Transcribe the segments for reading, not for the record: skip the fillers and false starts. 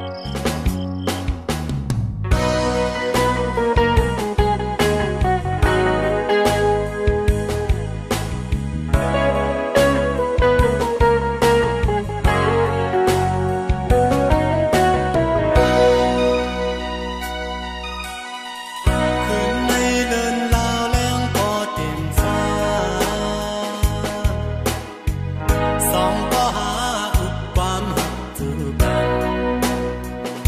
สองก็หาอุปความหักถือกัน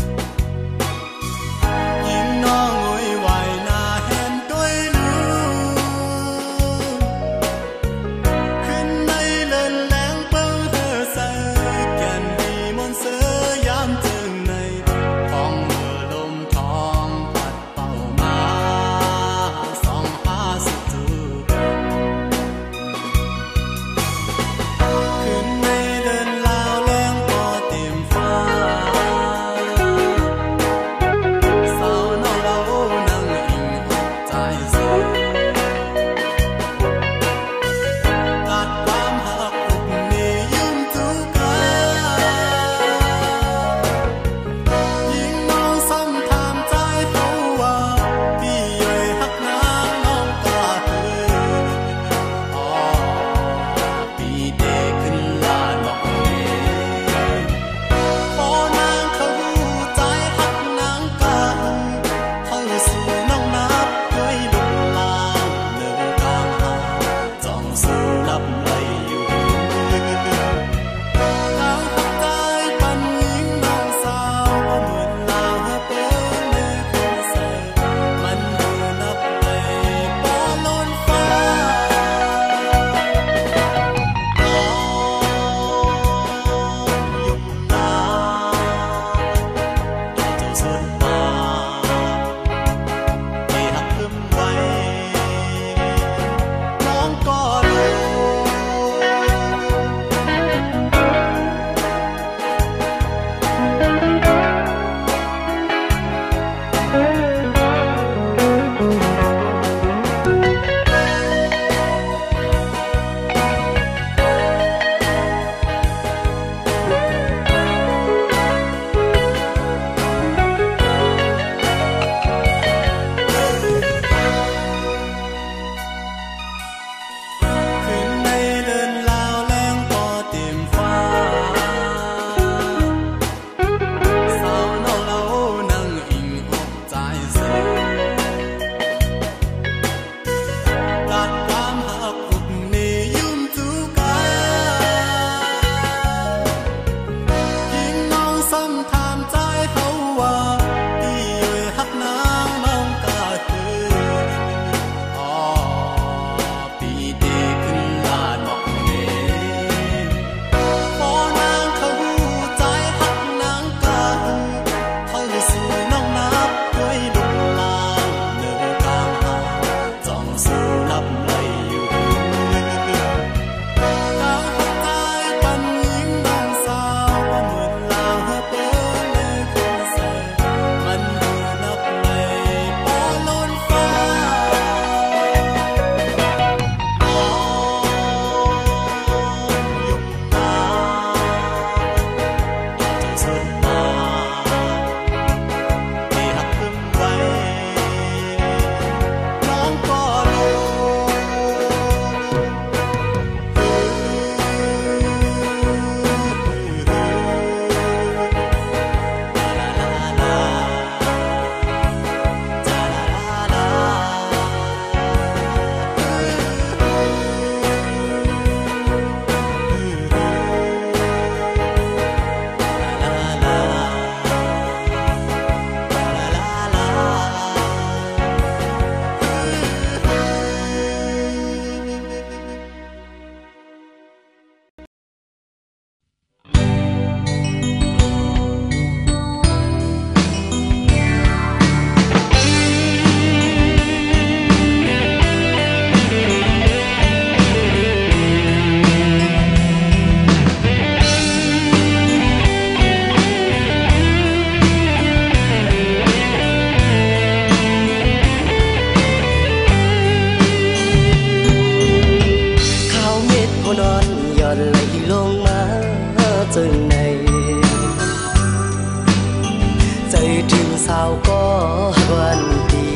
ใจถึงสาวก็วันดี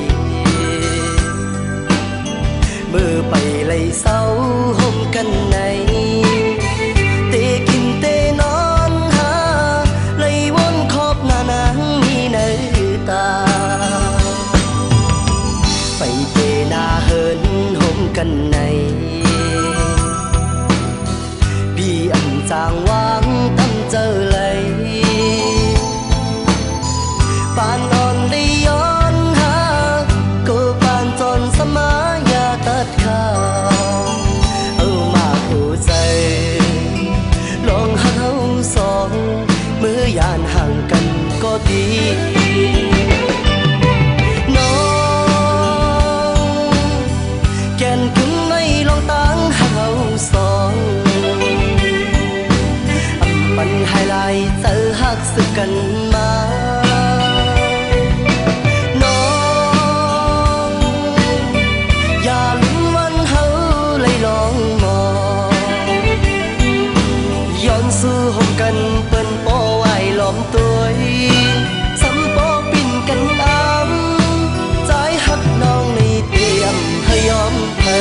เมื่อไปไล่เศร้าห่มกันในเตกินเตนอนหาไล่วนขอบหน้านางมีในตาไปเตนาเหินห่มกันในบีอันจางวางตั้งเจอเลยปานนอนได้ย้อนหาก็ปานจนสมายาตัดขาเอามาหัวใจลองหักเอาสองเมื่อยานห่างกันก็ดีน้องแก่นกึ่งไม่ลองตั้งหักเอาสองปันไฮไลท์เจอหักสึกกันมาน้องอย่าลืมวันเฮาเลยลองมองย้อนสู้ห่มกันเปิ้นโป้ไว้ล้อมตัวซ้ำโป้ปิ่นกันอ้ำใจหักน้องในเตรียมให้ยอมให้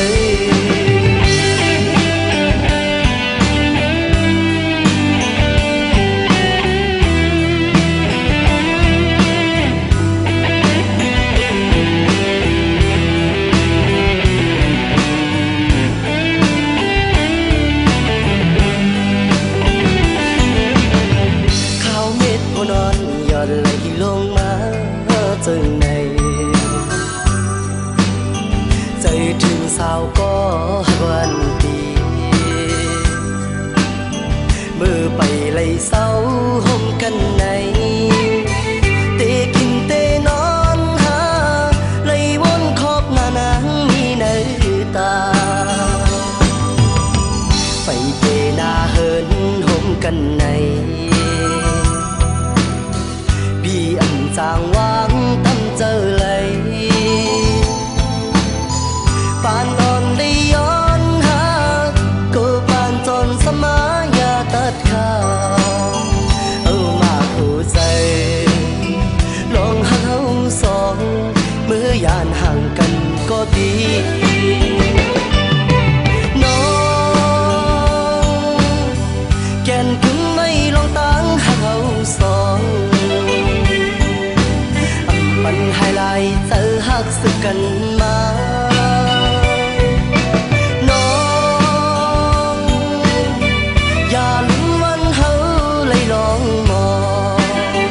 นอนหยอดไหลลงมาจึงในใจถึงสาวก็วันดีเมื่อไปไล่เศร้าห่มกันในเตกินเตนอนหาไล่วนขอบหน้านางมีในตาไปเตนาเหินห่มกันในอันจางวางตั้งเจอเลยปานนอนได้ย้อนหาก็ปานจนสมายาตัดขาเอามาหัวใจลองหักเอาสองเมื่อยานห่างกันก็ดีน้องแก่นกึ่งไม่ลองตั้งหักเอาสองปันไฮไลท์เจอหักสึกกันมาน้องอย่าลืมวันเฮาเลยลองมอง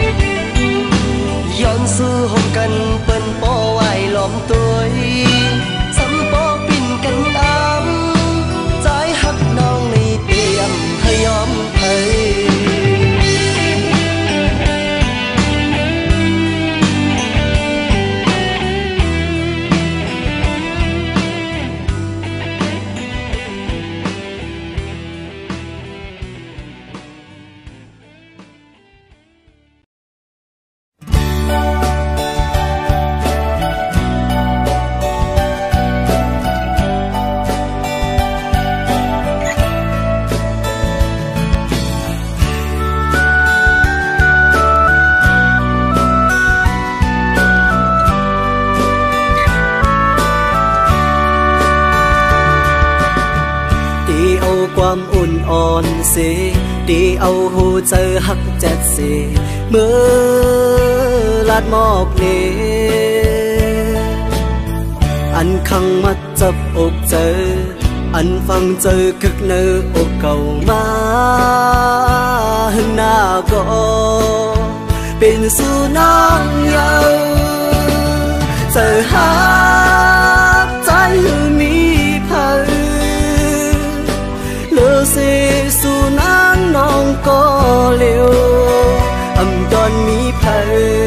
ย้อนสู้ห่มกันเปิ้นโป้ไว้ล้อมตัวซ้ำโป้ปิ่นกันอ้ำใจหักน้องในเตรียมให้ยอมให้ความอุ่นอ่อนเสียดีเอาหูเจอหักแจ็ดเสียเมื่อลาดหมอกเนอันขังมัดจับอกเจออันฟังเจอคึกเนื้ออกเก่ามาหึงหน้าก็เป็นสุนัขเยาเจอหักใจมีพันเสสุนังน้องก็เลี้ยวอำตอนมีเพล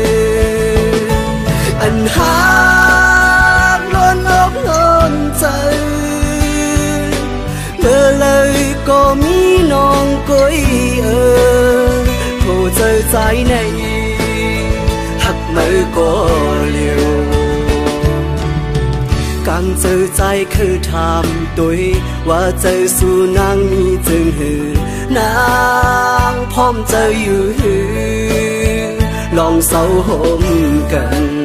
อันหักล้นอกล้นใจเมื่อเลยก็มีน้องก้อยโหเจอใจในหักมือก็เลี้ยวกังเจอใจคือทำตัวว่าเจอสู่นางมีจึงหือนางพร้อมเจออยู่หือ lòng sâu hôm cần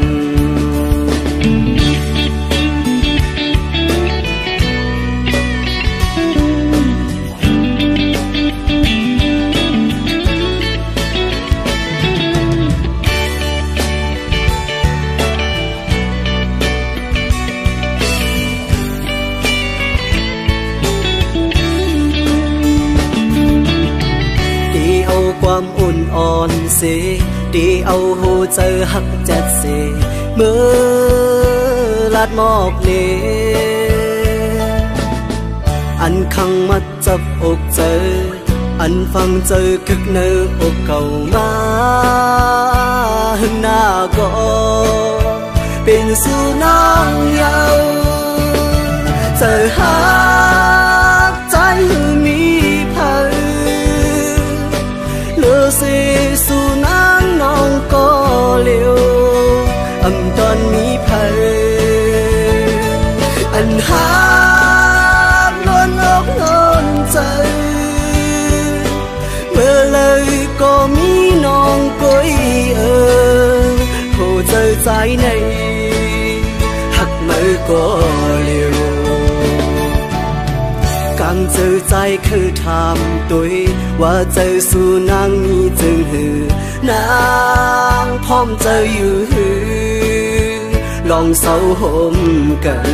ความอุ่นอ่อนเสดีเอาหูเจอหักจัดเสเมื่อลาดหมอกเนอันขังมัดจับอกเจออันฟังเจอคึกเนื้ออกเก่ามาหึงหน้าก็เป็นสู่น้องเยาเจอหาใจมีสิสู่นางน้องก็เลี้ยวอำตอนมีเพลอันหาล้นอกล้นใจเมื่อเลยก็มีน้องก้อยโหเจอใจในหักมือก็เลี้ยวcàngเจอใจคือถามตัวว่าเจอสู่นางมีจึงหือนางพร้อมเจออยู่หือลองเศร้าห่มกัน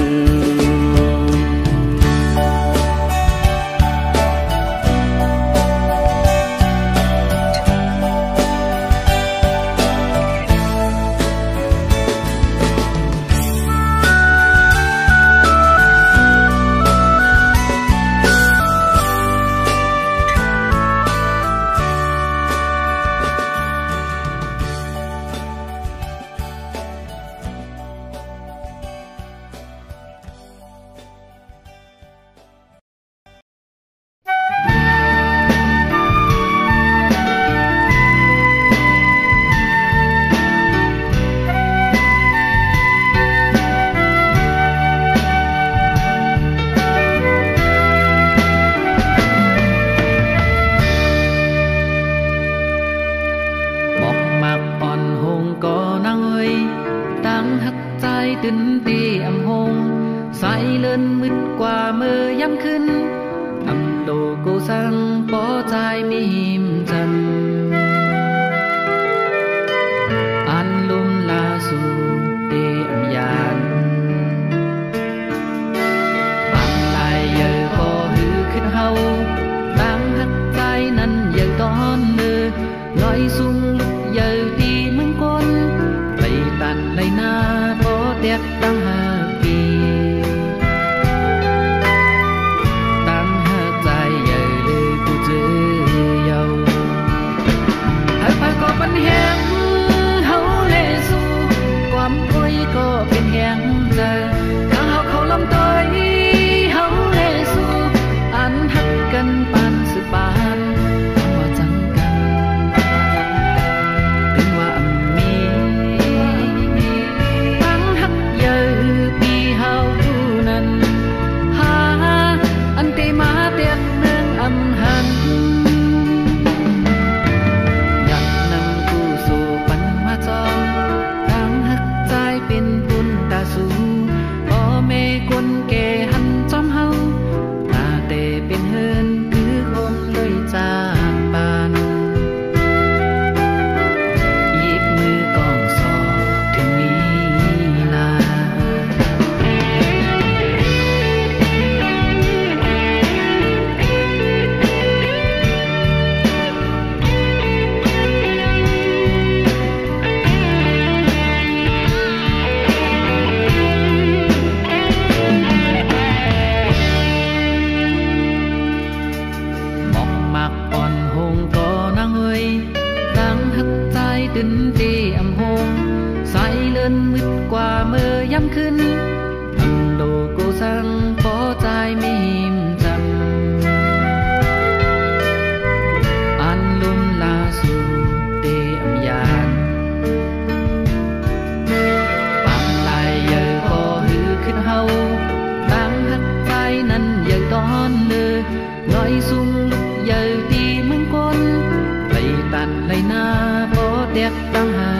sung lúc giờ đi mừng con lấy tàn lấy na bỏ đẹp đang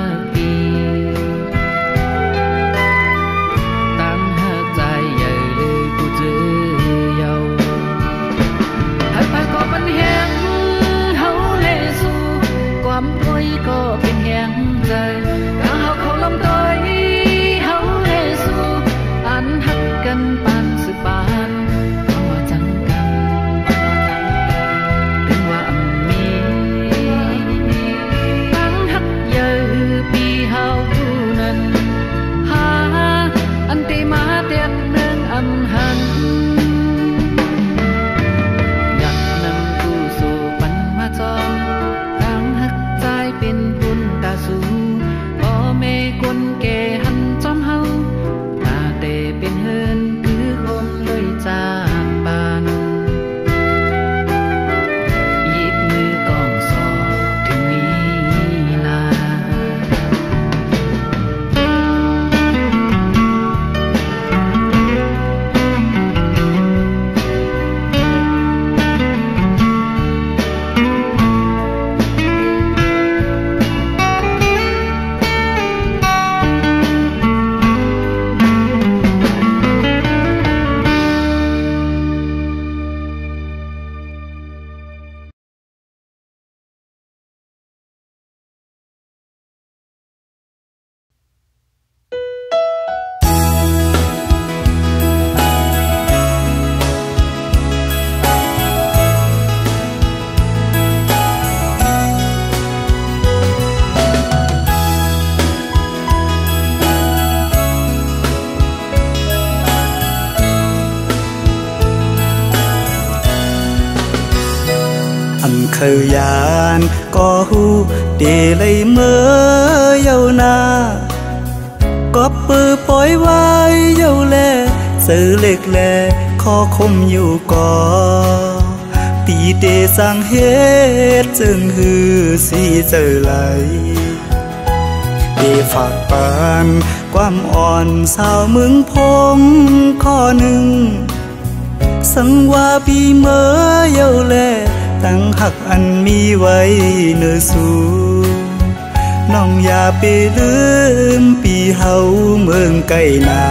เคยยานก็หูเดเลยเมื่อเยานาก็ปือปล่อยไว้เยาแลซื้อเล็กแลขอคมอยู่ก่อตีเดสังเหตุจึงหือสีเจอไหลเดฝากปานความอ่อนสาวมึงพงข้อหนึ่งสังว่าปีเมื่อเยาแลตั้งหักอันมีไว้เนื้อสู่น้องอย่าไปลืมปีเฮาเมืองไก่นา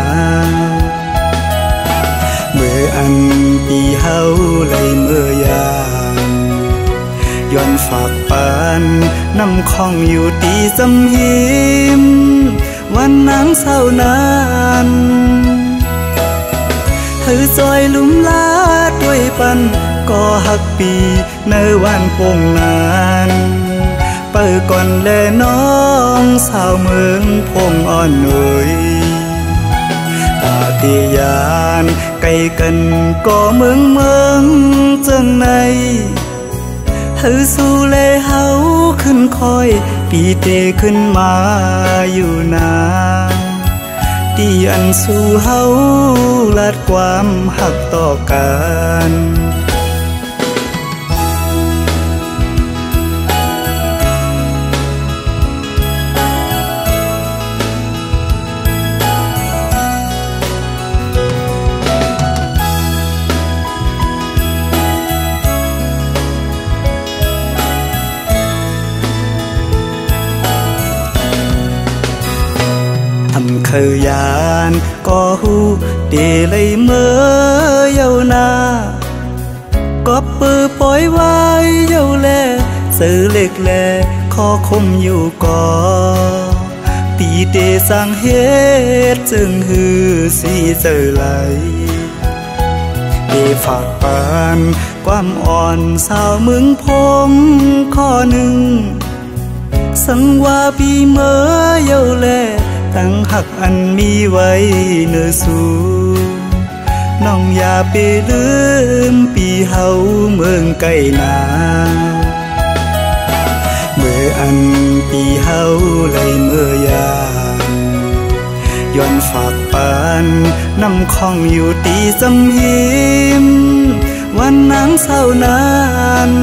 เมื่ออันปีเฮาไหลเมื่อยามย้อนฝากปานน้ำคองอยู่ตีจำหิมวันนางเศร้านานเธอจอยลุ่มลาด้วยปันก็หักปีในวันปงนานเปิดก่อนแลน้องสาวเมืองพงอ่อนหน่อยตาตียานไกลกันก็เมืองจังในเธอสู้แลเฮาขึ้นคอยปีเตขึ้นมาอยู่นาตีอันสู้เฮาลัดความหักต่อกันเคยยานก็หูเดเลยเมื่อเยานาก็ปือปล่อยไว้เยาแลซื้อเล็กแลขอคมอยู่ก่อตีเดสร้างเหตุจึงหือสีเจอไหลเดฝากปานความอ่อนสาวมึงพงข้อหนึ่งสังว่าปีเมื่อเยาแลตั้งหักอันมีไว้เนื้อสู่น้องอย่าไปลืมปีเฮาเมืองไก่นาเมื่ออันปีเฮาไหลเมื่อยามย้อนฝากปานน้ำคองอยู่ตีจำหิมวันนางเศร้านาน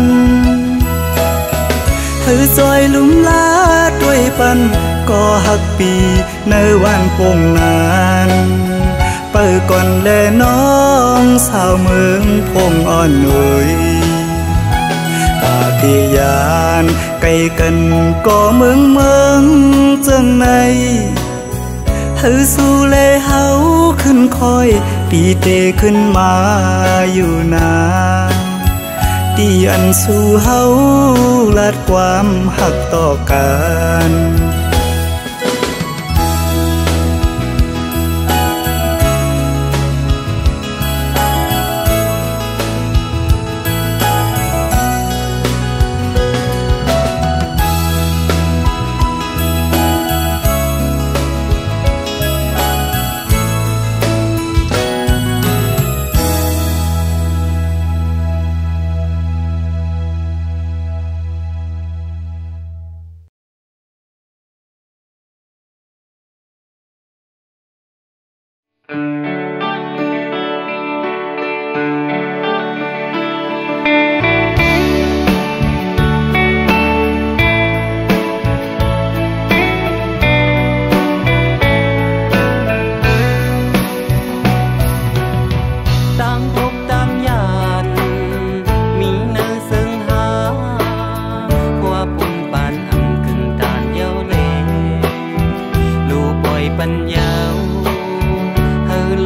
เธอจอยลุ่มลาด้วยปันก็หักปีในวันปงนานเปิดก่อนแลน้องสาวเมืองพงอ่อนหน่อยตาตียานไกลกันก็เมืองจังในเธอสู้แลเฮาขึ้นคอยปีเตขึ้นมาอยู่นาตีอันสู้เฮาลัดความหักต่อกันปัญญาเฮอ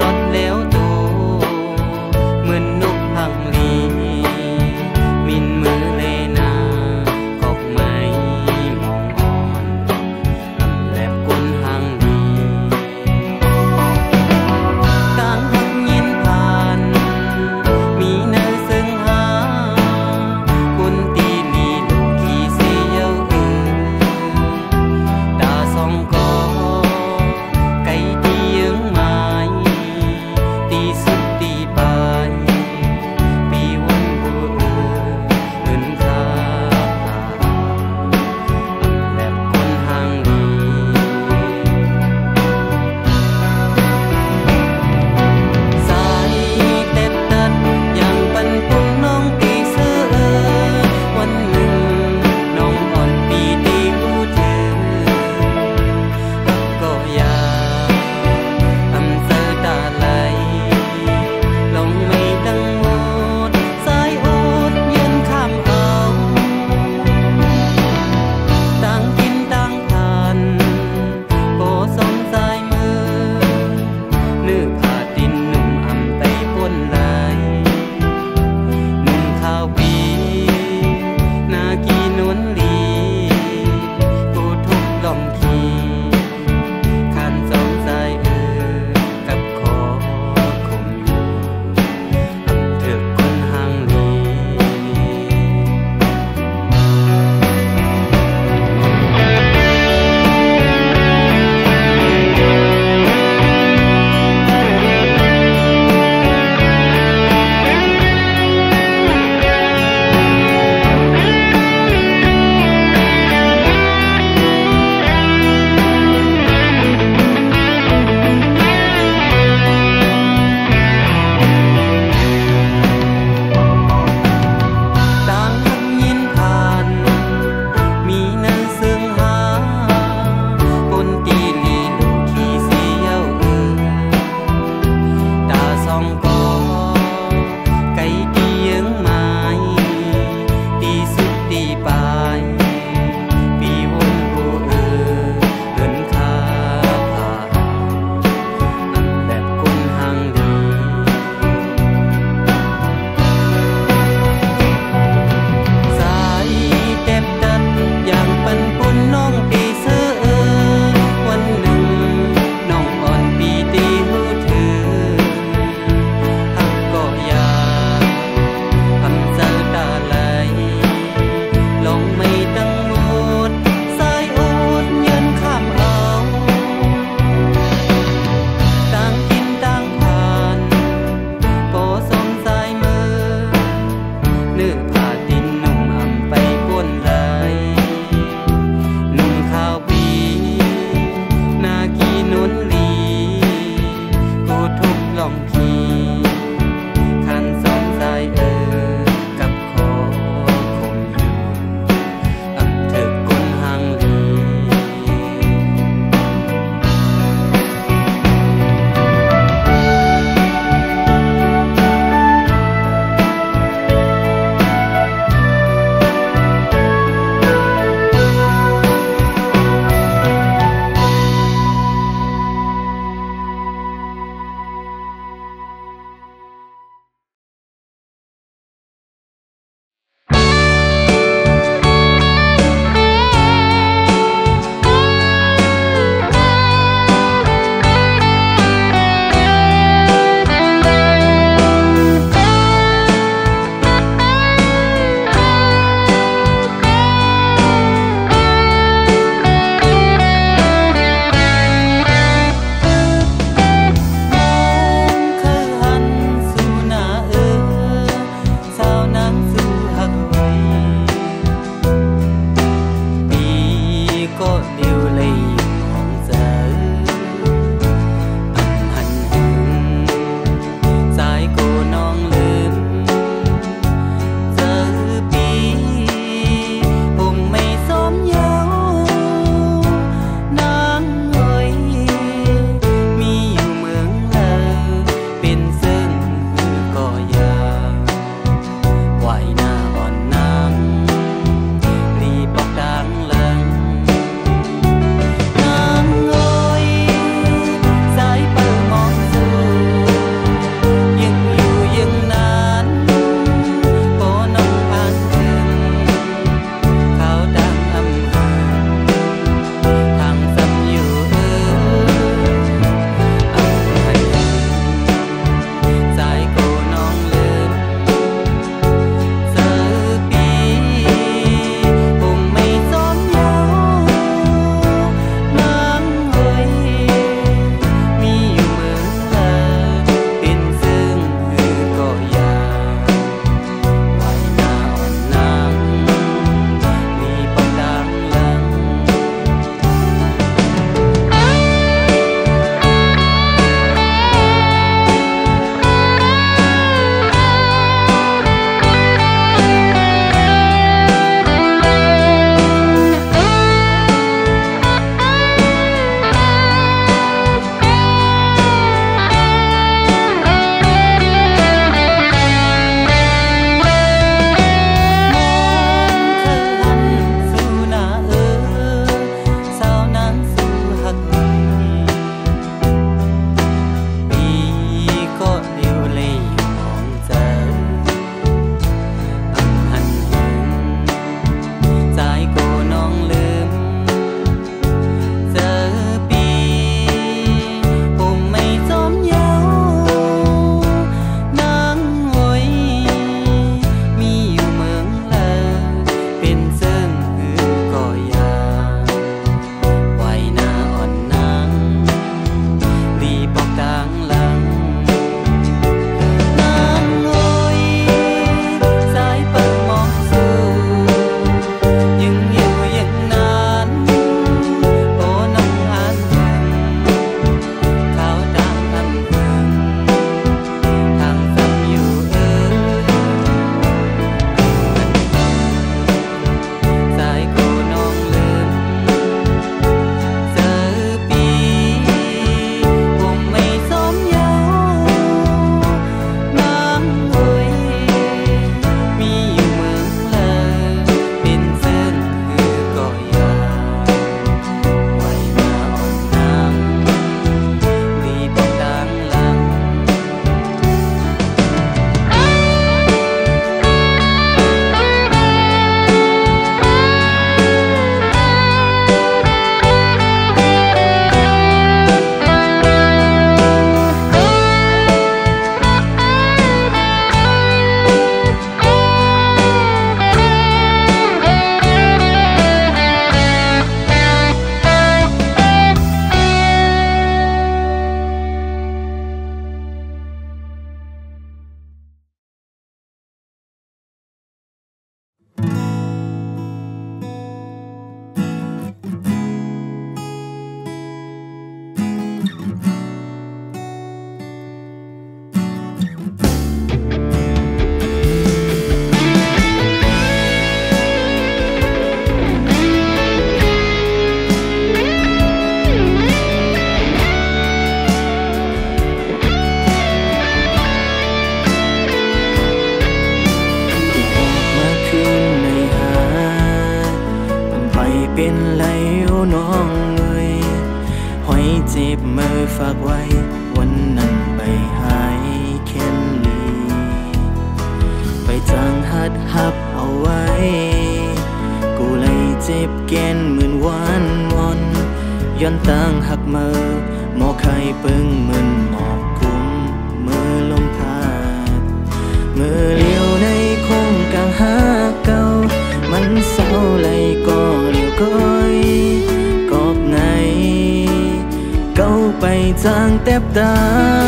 บมือฝากไว้วันนั้นไปหายแค่นี้ไปจางหัดหับเอาไว้กูเลยเจ็บแกนเหมือนวันวอนย้อนต่างหักมือหมอไข่ปึ้งมึนหมอกกุมมือลมพาดมือเลี้ยวในคงกลางหาเก่ามันเศร้าเลยก็เลี้ยวก้อยกอบไหนเก้าไปจางแทบตา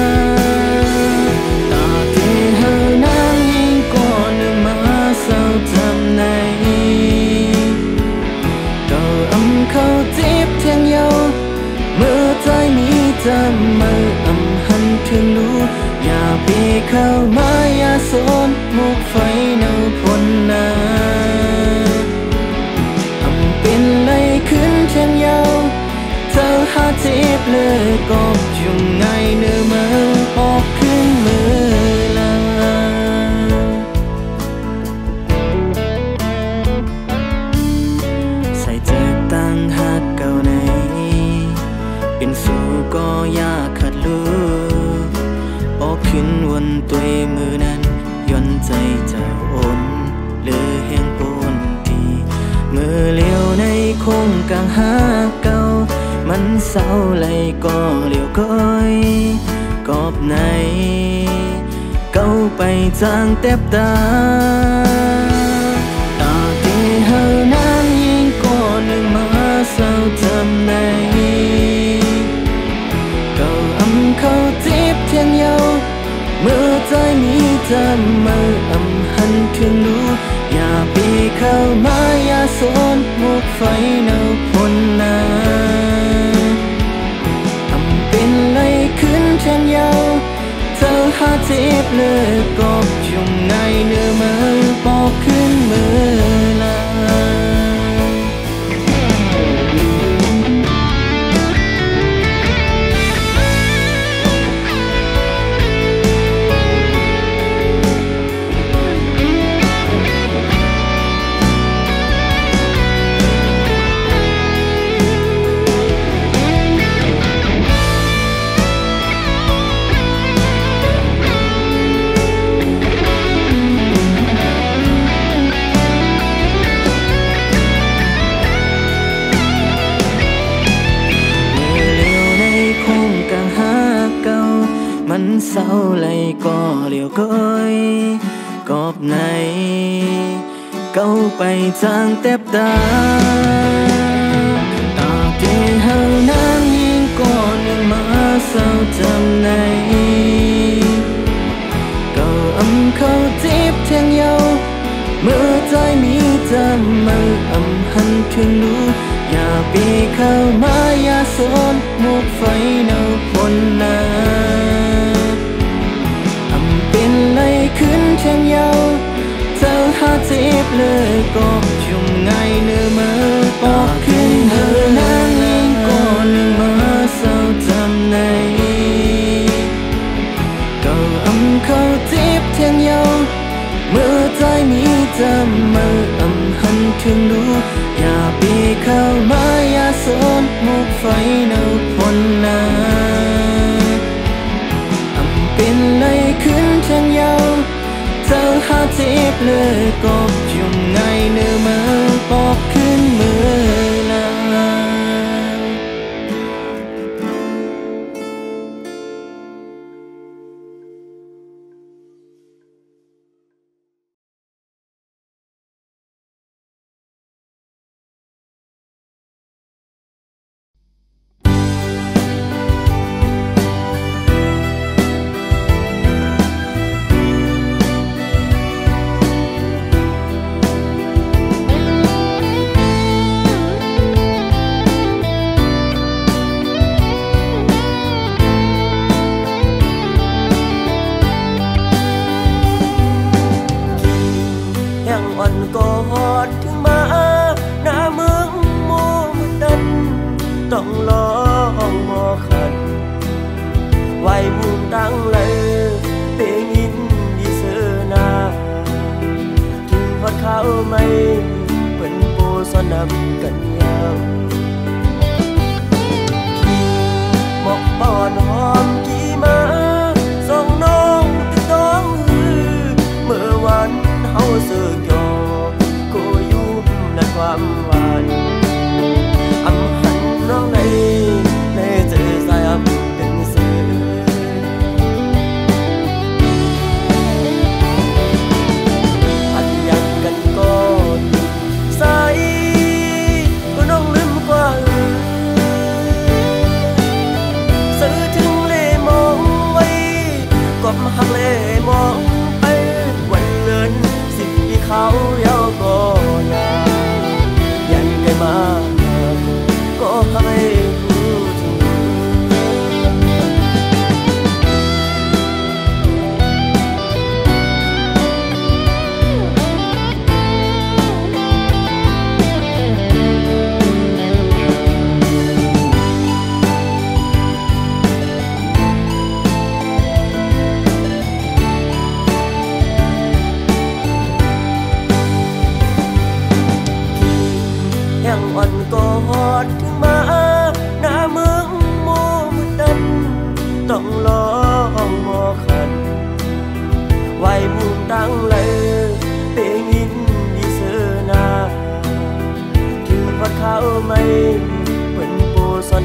ตาเทเฮานางยิ่งก่อนนึกมาเศร้าจำในเก้าเขาจีบเทียงเยาเมื่อใจมีจำมือหันถึงรู้อย่าปีเข้ามาอย่าสนมุกไฟเนาพ้นนาเป็นเลยขึ้นเทียงเยาเธอหาจีบเลยกอบจุ่มไงเนื้อมือออกขึ้นมือลาใส่เจอตั้งหักเก่าในเป็นสู่ก็ยากขัดลูออกขึ้นวนตัวมือนั้นย้อนใจเจ้าอ่อนเลือแห่งปนทีมือเลี้ยวในคงกลางหาเก่ามันเศร้าเลยก็เลี้ยวก้อยกอบไหนเก้าไปจางแทบตาตาที่เฮานั้นยิ่งก่อนนึกมาเศร้าจำในเก้าเขาจีบเทียงเยาเมื่อใจมีจำมือหันถึงรู้อย่าปีเข้ามาอย่าสนมุกไฟเนาพ้นนาเป็นเลยขึ้นเทียงเยาเธอหาจีบเลยกอบจุ่มในเนื้อมือปอกขึ้นมือลามันเศร้าเลยก็เลี้ยวก้อยกอบไหนเก้าไปจางแทบตาตาเจเฮานางยิ่งก่อนนึกมาเศร้าจำในเก้าเขาจีบเทียงเยาเมื่อใจมีจำมือหันถึงรู้อย่าปีเข้ามาอย่าสนมุกไฟเนาพ้นนาเป็นเลยขึ้นเทียงเยาเธอหาจีบเลยกอบจุ่มไงเนื้อมือปอกขึ้นเธอนางยิ่งก่อนนึกมาเศร้าจำในเก้าเขาจีบเทียงเยาเมื่อใจมีจำมือหันถึงรู้อย่าปีเข้ามาอย่าสนมุกไฟเนาพ้นนาเป็นเลยขึ้นเทียงเยาเธอหาจีบเลยกอบจุ่มไงเนื้อมือปอกขึ้นมือลา tăng lệ để nhìn đi sơ na khi hót khao mây vẫn vô son nằm cạnh nhau khi mọc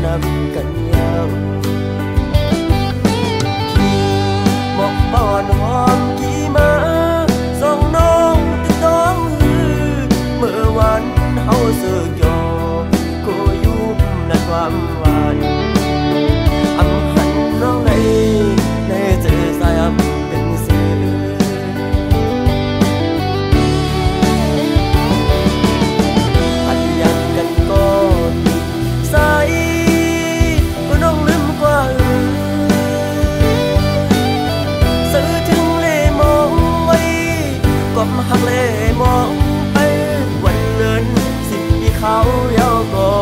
หักกันยาวขี่หมอกบอนหอมกี่มาส่งน้องติดต้องหือเมื่อวันเฮาเสือกยอก็ยุ่มในความหวานอำหันน้องในเจอสายอับเป็นสื่ออันอยากกันก็ติดสายก็น้องลืมกว่าสื่อถึงเล่มองไว้ก็มาหักเล่มองไปวันเลินสิ่งที่เขาเยาวก่อ